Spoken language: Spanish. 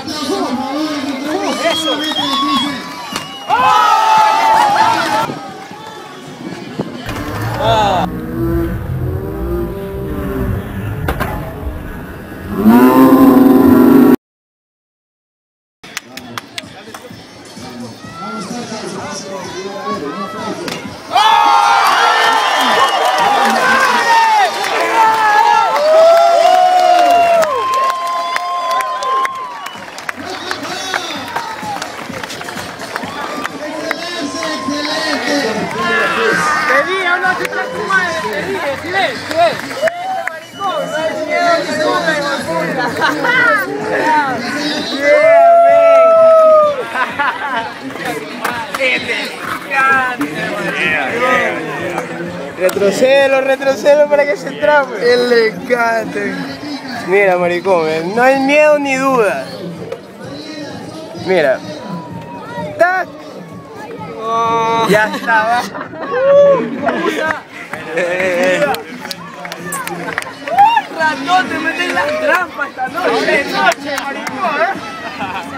Eso. Retrocédelo para que se trape. Elegante. Mira, maricón, no hay miedo ni duda. Mira. ¡Tac! Oh. Ya estaba. No te metes las trampas esta noche. De noche, maricón.